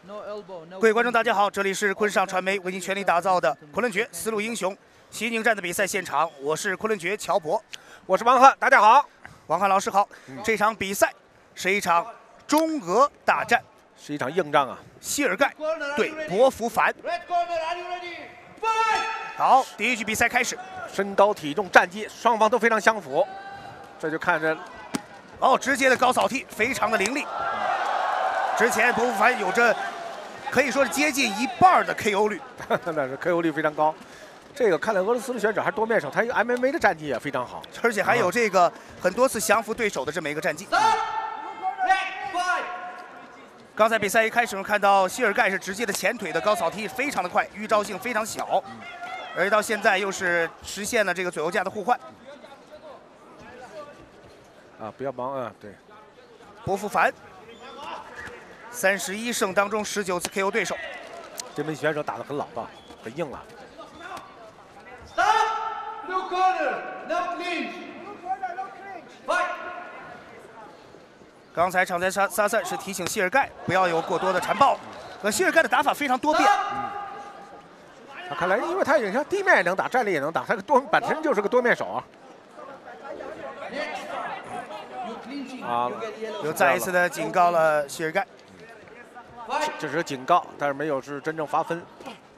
各位观众，大家好，这里是昆上传媒为您全力打造的昆仑决丝路英雄西宁站的比赛现场，我是昆仑决乔博， 我是王翰，大家好， 王翰老师好。这场比赛是一场中俄大战， 是一场硬仗啊， 谢尔盖对博福凡。好，第一局比赛开始， 身高体重战绩双方都非常相符，这就看着直接的高扫踢，非常的凌厉。之前博福凡有着可以说是接近一半的 KO 率， 那是 KO 率非常高。这个看来俄罗斯的选手还是多面手，他一个 MMA 的战绩也非常好， 而且还有这个很多次降服对手的这么一个战绩。刚才比赛一开始，我们看到谢尔盖是直接的前腿的高扫踢，非常的快，预兆性非常小，而到现在又是实现了这个左右架的互换。 不要忙啊！对， 博福凡31胜当中19次 KO 对手， 这名选手打得很老道，很硬了。 刚才场裁萨散是提醒谢尔盖不要有过多的缠抱，谢尔盖的打法非常多变。 看来，因为他也像地面也能打，站立也能打，他本身就是个多面手啊。 又再一次的警告了谢尔盖， 这是个警告，但是没有是真正发分。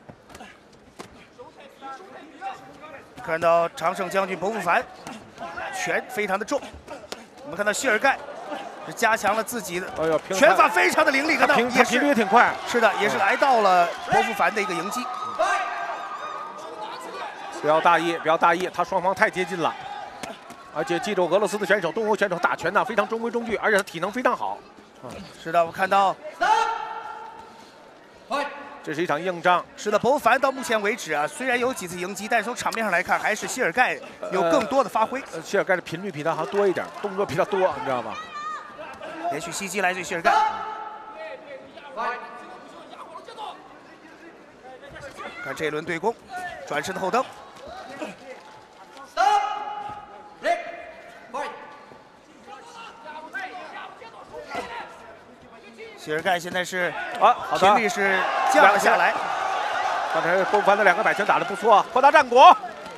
看到常胜将军博福凡拳非常的重，我们看到谢尔盖是加强了自己的拳法，非常的凌厉，看到频率也挺快。 是的，也是来到了博福凡的一个迎击。 不要大意，不要大意，他双方太接近了。而且记住，俄罗斯的选手、东欧选手打拳呢非常中规中矩，而且他体能非常好。 是的，我看到， 这是一场硬仗。 是的，博福凡到目前为止虽然有几次迎击，但是从场面上来看，还是谢尔盖有更多的发挥。 谢尔盖的频率比他还多一点，动作比较多，你知道吗？ 连续袭击来自于谢尔盖。看这一轮对攻，转身的后蹬。谢尔盖现在是频率是降了下来。 刚才博福凡的2个摆拳打得不错，扩大战果。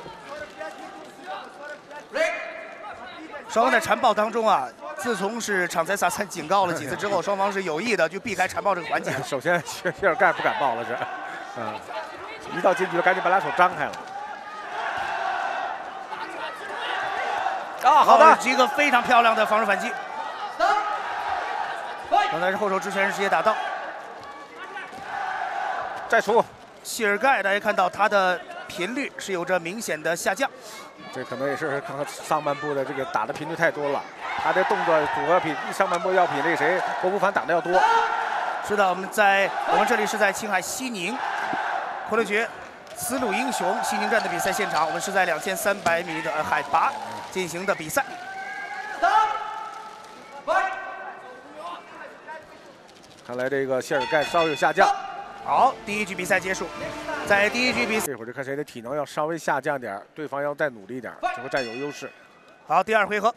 双方在缠抱当中自从是场裁萨散警告了几次之后，双方是有意的就避开缠抱这个环节。 首先，谢尔盖不敢抱了是，一到近距离赶紧把2手张开了。好的， 一个非常漂亮的防守反击。刚才是后手直拳直接打到， 再出。 谢尔盖大家看到他的频率是有着明显的下降， 这可能也是看看上半部的这个打的频率太多了，他的动作组合比上半部要比那个谁博福凡打的要多。 是的，我们这里是在青海西宁昆仑决丝路英雄西宁站的比赛现场，我们是在2300米的海拔进行的比赛。 看来这个谢尔盖稍有下降。 好，第一局比赛结束。在第一局比赛， 这会儿就看谁的体能要稍微下降点，对方要再努力点，就会占有优势。 好，第2回合。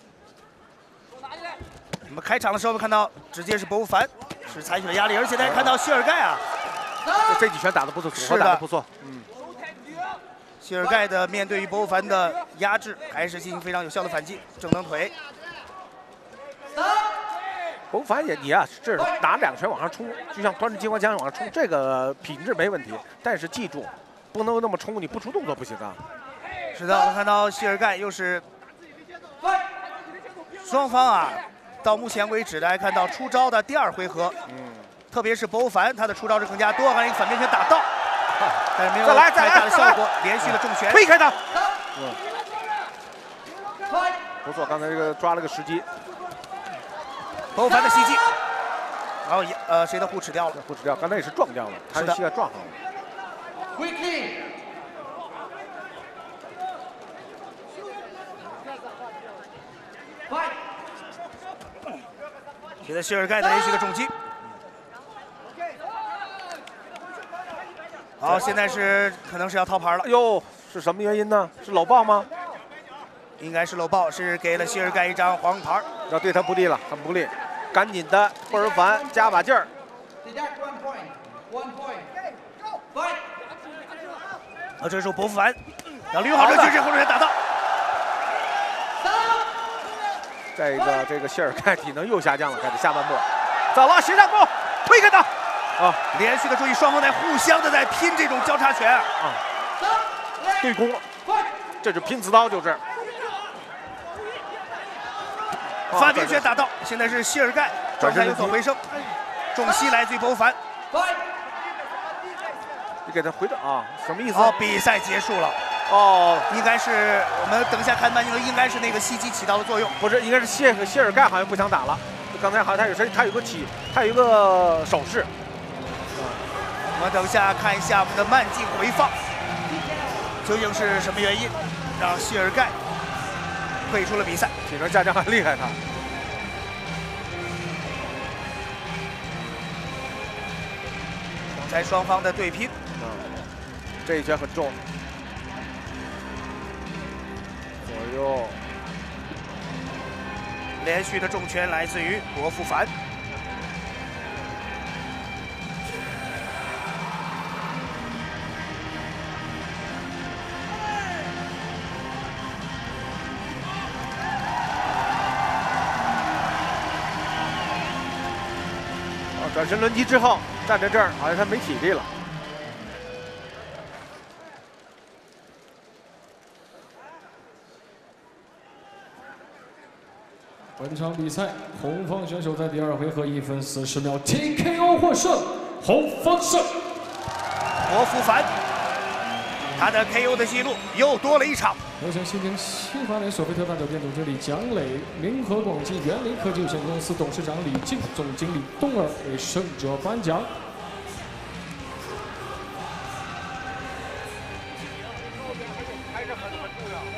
我们开场的时候看到直接是博福凡是采取了压力，而且大家看到谢尔盖这几拳打得不错，组合打得不错。 谢尔盖的面对于博福凡的压制，还是进行非常有效的反击，正蹬腿。 博福凡这拿2拳往上冲，就像端着激光枪往上冲，这个品质没问题。但是记住，不能那么冲，你不出动作不行啊。 是的，我们看到谢尔盖又是双方到目前为止大家看到出招的第2回合，特别是博福凡他的出招是更加多，还有一个反面拳打到，但是没有太大的效果，连续的重拳推开他。不错，刚才这个抓了个时机。 博福凡的袭击，然后谁的护齿掉了？ 护齿掉，刚才也是撞掉了，他的膝盖撞上了。 现在谢尔盖的连续的重击。好，现在可能是要掏牌了。 哟，是什么原因呢？是搂抱吗？ 应该是搂抱，是给了谢尔盖一张黄牌， 要对他不利了，很不利。赶紧的，博福凡加把劲儿。 这时候博富凡要利用好这个局势，后面打到。 这个谢尔盖体能又下降了，开始下半步，走了，实战步，推开他。啊， 连续的注意，双方在互相的在拼这种交叉拳。 啊，对攻，这就拼刺刀，就是。 反面拳打到，现在是谢尔盖状态有所回升，重膝来自于博富凡。 你给他回正啊？什么意思？ 哦，比赛结束了。哦，应该是我们等一下看慢镜头，应该是那个膝击起到了作用。 不是，应该是谢尔盖好像不想打了。刚才好像他有个手势。 我们等一下看一下我们的慢镜回放，究竟是什么原因让谢尔盖退出了比赛？ 体能下降很厉害，他。 刚才双方的对拼， 这一拳很重。左右连续的重拳来自于博富凡。 转身抡击之后，站在这儿好像他没体力了。 本场比赛，红方选手在第2回合1分40秒 TKO 获胜，红方胜。 博富凡，他的 KO 的记录又多了1场。 有请新京新华联索菲特大酒店总经理蒋磊、明和广基园林科技有限公司董事长李静、总经理东儿为胜者颁奖。 还是很重要。